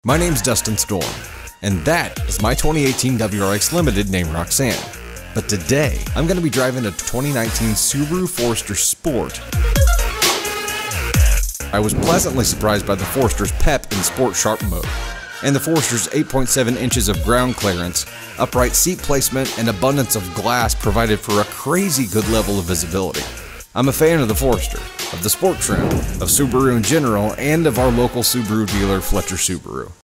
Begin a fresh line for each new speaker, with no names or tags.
My name's Dustin Storm, and that is my 2018 WRX Limited named Roxanne. But today, I'm going to be driving a 2019 Subaru Forester Sport. I was pleasantly surprised by the Forester's pep in Sport Sharp mode, and the Forester's 8.7 inches of ground clearance, upright seat placement, and abundance of glass provided for a crazy good level of visibility. I'm a fan of the Forester, of the sport trim, of Subaru in general, and of our local Subaru dealer, Fletcher Subaru.